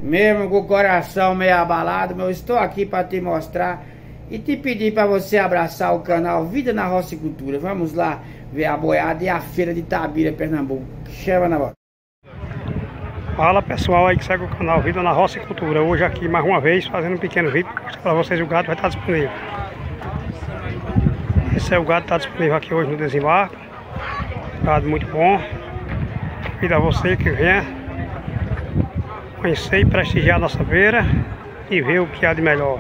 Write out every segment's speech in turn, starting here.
Mesmo com o coração meio abalado, eu estou aqui para te mostrar e te pedir para você abraçar o canal Vida na Roça-Cultura. Vamos lá ver a boiada e a feira de Itabira, Pernambuco. Chama na bola. Fala pessoal aí que segue o canal Vida na Roça-Cultura. Hoje aqui mais uma vez fazendo um pequeno vídeo para vocês. O gado vai estar disponível. Esse é o gado que está disponível aqui hoje no desembarque. Gado muito bom. Convido a você que venha conhecer e prestigiar a nossa feira e ver o que há de melhor.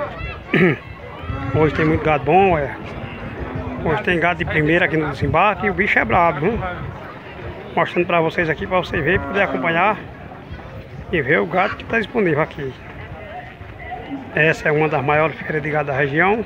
Hoje tem muito gado bom, Hoje tem gado de primeira aqui no desembarque e o bicho é brabo, viu? Mostrando para vocês aqui, para vocês verem e poder acompanhar e ver o gado que está disponível aqui. Essa é uma das maiores feiras de gado da região,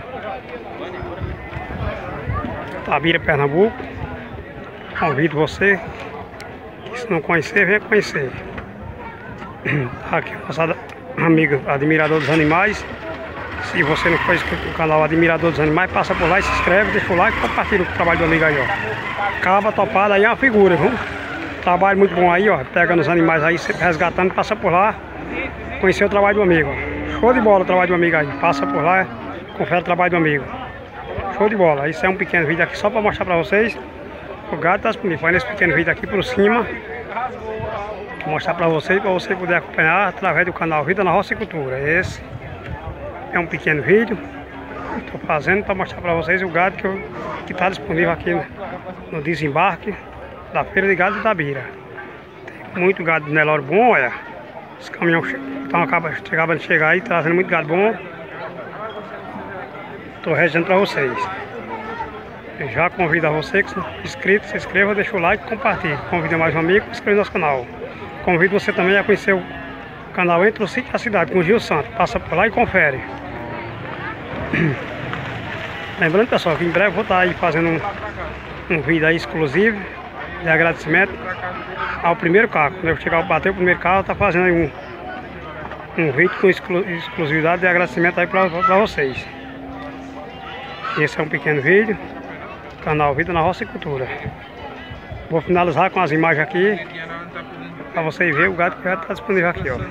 Itabira, Pernambuco. Convido você, que se não conhecer, venha conhecer. Aqui a nossa amiga Admirador dos Animais. Se você não conhece o canal Admirador dos Animais, passa por lá e se inscreve, deixa o like e compartilha o trabalho do amigo aí, ó. Cava topada aí é uma figura, viu? Trabalho muito bom aí, ó. Pegando os animais aí, resgatando, passa por lá, conhecer o trabalho do amigo, ó. Show de bola o trabalho do amigo aí. Passa por lá, confere o trabalho do amigo. Show de bola. Isso é um pequeno vídeo aqui só para mostrar para vocês. O gado tá disponível. Faz esse pequeno vídeo aqui por cima. Vou mostrar para você poder acompanhar através do canal Vida na Roça-Cultura. Esse é um pequeno vídeo que estou fazendo para mostrar para vocês o gado que está disponível aqui no desembarque da Feira de Gado de Itabira. Tem muito gado de Nelore bom, olha. Os caminhões acabam de chegar aí, trazendo muito gado bom. Estou registrando para vocês. Eu já convido a você que é inscrito, se inscreva, deixa o like e compartilhe. Convido mais um amigo, se inscreva no nosso canal. Convido você também a conhecer o canal Entre o Sítio e a Cidade, com o Gil Santos. Passa por lá e confere. Lembrando, pessoal, que em breve vou estar aí fazendo um vídeo aí exclusivo de agradecimento ao primeiro carro. Quando eu chegar a bater o primeiro carro, tá fazendo aí um vídeo com exclusividade de agradecimento aí para vocês. Esse é um pequeno vídeo, canal Vida na Roça-Cultura. Vou finalizar com as imagens aqui para vocês verem o gado que já está disponível aqui, ó.